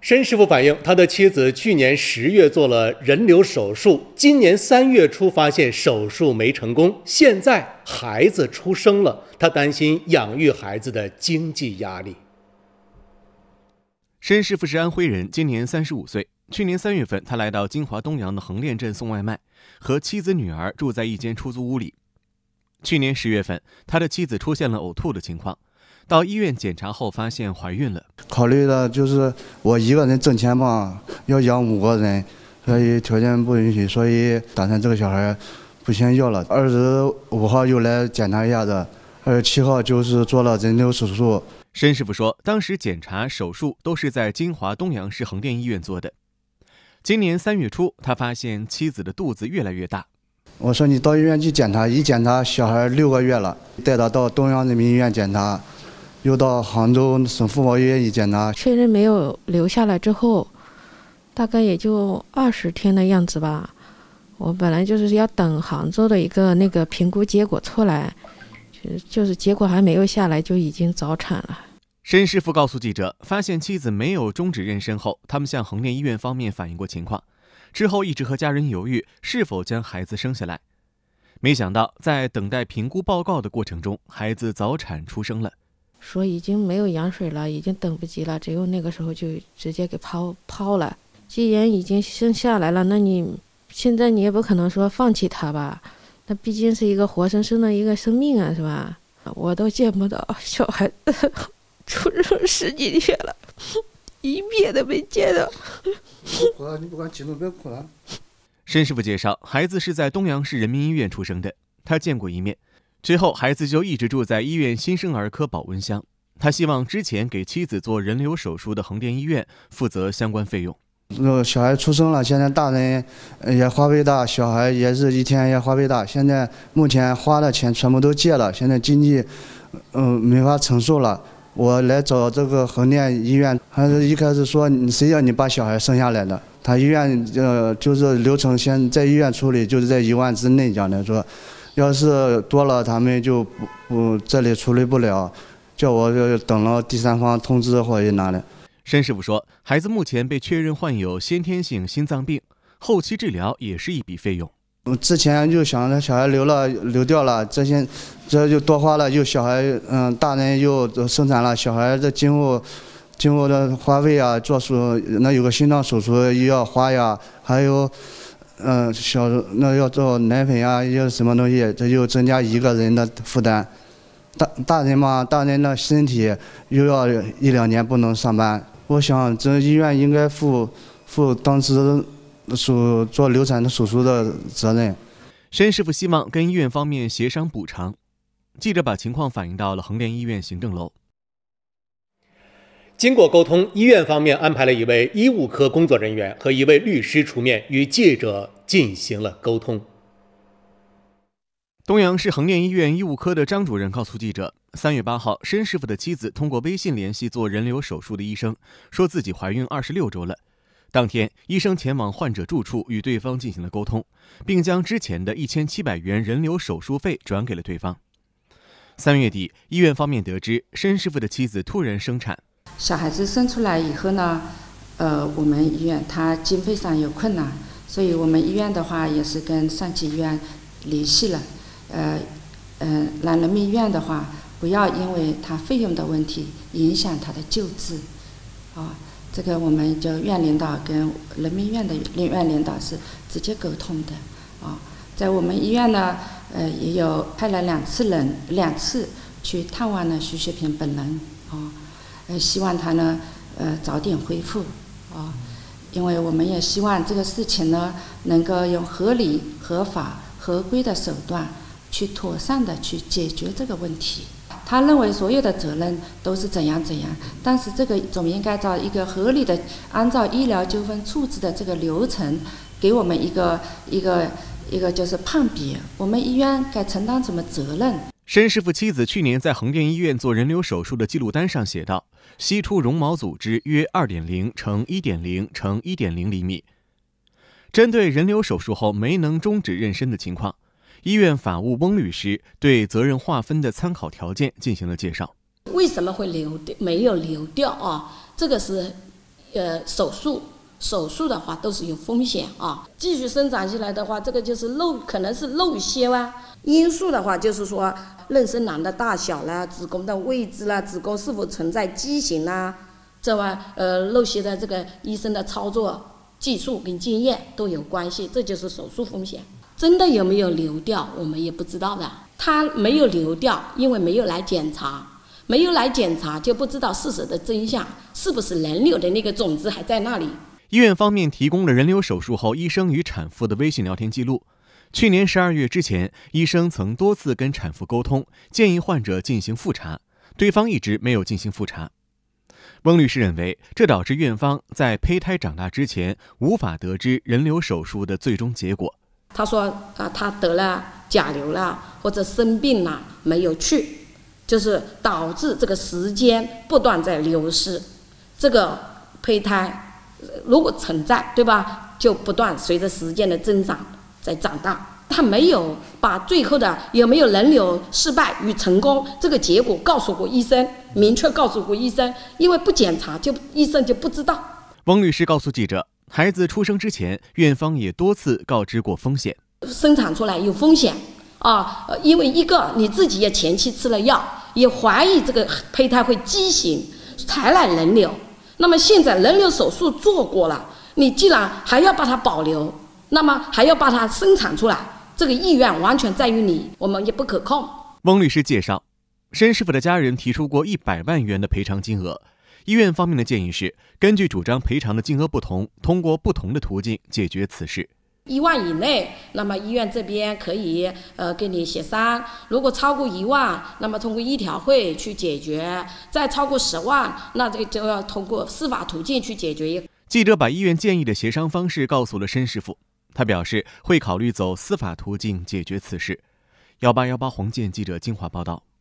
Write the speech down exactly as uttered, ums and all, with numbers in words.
申师傅反映，他的妻子去年十月做了人流手术，今年三月初发现手术没成功，现在孩子出生了，他担心养育孩子的经济压力。 申师傅是安徽人，今年三十五岁。去年三月份，他来到金华东阳的横练镇送外卖，和妻子女儿住在一间出租屋里。去年十月份，他的妻子出现了呕吐的情况，到医院检查后发现怀孕了。 考虑的就是我一个人挣钱吧，要养五个人，所以条件不允许，所以打算这个小孩不先要了。二十五号又来检查一下子，二十七号就是做了人流手术。 申师傅说，当时检查、手术都是在金华东阳市横店医院做的。今年三月初，他发现妻子的肚子越来越大。 我说你到医院去检查，一检查小孩六个月了，带他到东阳人民医院检查，又到杭州省妇保医院一检查， 确认没有留下来之后，大概也就二十天的样子吧。我本来就是要等杭州的一个那个评估结果出来，就是结果还没有下来就已经早产了。 申师傅告诉记者，发现妻子没有终止妊娠后，他们向横店医院方面反映过情况，之后一直和家人犹豫是否将孩子生下来。没想到在等待评估报告的过程中，孩子早产出生了。 说已经没有羊水了，已经等不及了，只有那个时候就直接给抛抛了。既然已经生下来了，那你现在你也不可能说放弃他吧？那毕竟是一个活生生的一个生命啊，是吧？我都见不到小孩子出生十几天了，一面都没见到。 哭了，你不管激动别哭了。 申师傅介绍，孩子是在东阳市人民医院出生的，他见过一面。之后，孩子就一直住在医院新生儿科保温箱。他希望之前给妻子做人流手术的横店医院负责相关费用。 小孩出生了，现在大人也花费大，小孩也是一天也花费大。现在目前花的钱全部都借了，现在经济嗯没法承受了。我来找这个横店医院，还是一开始说你谁让你把小孩生下来的？他医院呃就是流程先在医院处理，就是在一万之内讲的，说要是多了他们就不不这里处理不了，叫我就等了第三方通知或者哪里。 申师傅说，孩子目前被确认患有先天性心脏病，后期治疗也是一笔费用。 之前就想着小孩流了流掉了，这些这就多花了，又小孩嗯大人又生产了，小孩的今后今后的花费啊，做手那有个心脏手术又要花呀，还有嗯小那要做奶粉呀，要什么东西，这就增加一个人的负担。大大人嘛，大人的身体又要一两年不能上班，我想这医院应该负负当时手做流产的手术的责任。 申师傅希望跟医院方面协商补偿。记者把情况反映到了横店医院行政楼。 经过沟通，医院方面安排了一位医务科工作人员和一位律师出面，与记者进行了沟通。 东阳市横店医院医务科的张主任告诉记者，三月八号，申师傅的妻子通过微信联系做人流手术的医生，说自己怀孕二十六周了。当天，医生前往患者住处与对方进行了沟通，并将之前的一千七百元人流手术费转给了对方。三月底，医院方面得知申师傅的妻子突然生产， 小孩子生出来以后呢，呃，我们医院他经费上有困难，所以我们医院的话也是跟上级医院联系了，呃，呃，让人民医院的话不要因为他费用的问题影响他的救治，啊。这个我们就院领导跟人民医院的院领导是直接沟通的啊，在我们医院呢，呃，也有派了两次人两次去探望了徐学平本人啊，呃，希望他呢，呃，早点恢复啊，因为我们也希望这个事情呢，能够用合理、合法、合规的手段去妥善的去解决这个问题。他认为所有的责任都是怎样怎样，但是这个总应该照一个合理的，按照医疗纠纷处置的这个流程，给我们一个一个一个就是判别，我们医院该承担什么责任。 申师傅妻子去年在横店医院做人流手术的记录单上写道，析出绒毛组织约 二点零乘一点零乘一点零厘米。针对人流手术后没能终止妊娠的情况，医院法务翁律师对责任划分的参考条件进行了介绍。 为什么会流没有流掉啊？这个是呃手术。手术的话都是有风险啊，继续生长起来的话，这个就是漏，可能是漏血啊。因素的话就是说，妊娠囊的大小啦、子宫的位置啦、子宫是否存在畸形啦，这外呃漏血的这个医生的操作技术跟经验都有关系，这就是手术风险。真的有没有流掉，我们也不知道的。他没有流掉，因为没有来检查，没有来检查就不知道事实的真相，是不是人流的那个种子还在那里。 医院方面提供了人流手术后医生与产妇的微信聊天记录。去年十二月之前，医生曾多次跟产妇沟通，建议患者进行复查，对方一直没有进行复查。翁律师认为，这导致院方在胚胎长大之前无法得知人流手术的最终结果。 他说啊，他得了甲流了，或者生病了，没有去，就是导致这个时间不断在流失，这个胚胎如果存在，对吧，就不断随着时间的增长在长大。他没有把最后的有没有人流失败与成功这个结果告诉过医生，明确告诉过医生，因为不检查就医生就不知道。 翁律师告诉记者，孩子出生之前，院方也多次告知过风险， 生产出来有风险啊，因为一个你自己也前期吃了药，也怀疑这个胚胎会畸形，才来人流。那么现在人流手术做过了，你既然还要把它保留，那么还要把它生产出来，这个意愿完全在于你，我们也不可控。 翁律师介绍，申师傅的家人提出过一百万元的赔偿金额，医院方面的建议是，根据主张赔偿的金额不同，通过不同的途径解决此事。 一万以内，那么医院这边可以呃跟你协商；如果超过一万，那么通过医调会去解决；再超过十万，那这个就要通过司法途径去解决。 记者把医院建议的协商方式告诉了申师傅，他表示会考虑走司法途径解决此事。幺八幺八黄健记者金华报道。